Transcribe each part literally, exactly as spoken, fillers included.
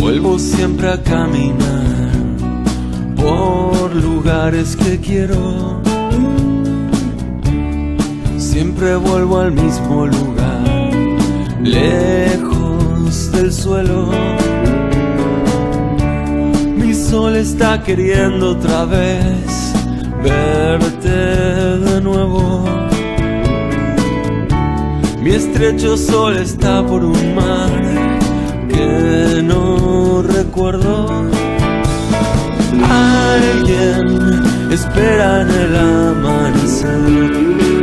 Vuelvo siempre a caminar por lugares que quiero. Siempre vuelvo al mismo lugar, lejos del suelo. Mi sol está queriendo otra vez verte de nuevo. Mi estrecho sol está por un mar que no recuerdo. Alguien espera en el amanecer,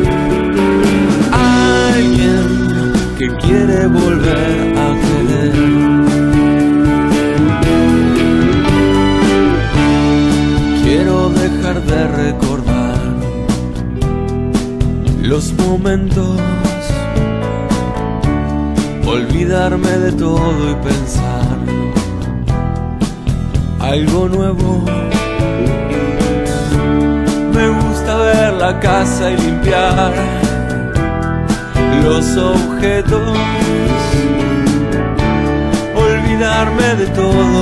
alguien que quiere volver a querer. Quiero dejar de recordar los momentos, olvidarme de todo y pensar algo nuevo. Me gusta ver la casa y limpiar los objetos, olvidarme de todo